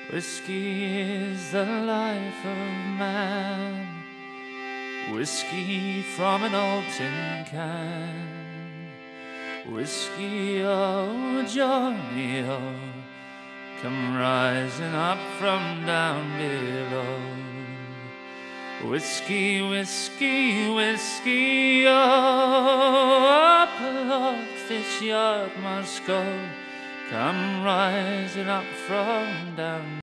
Whiskey is the life of man, whiskey from an old tin can. Whiskey, oh Johnny, oh, come rising up from down below. Whiskey, whiskey, whiskey, oh, up along this yard must go, come rising up from down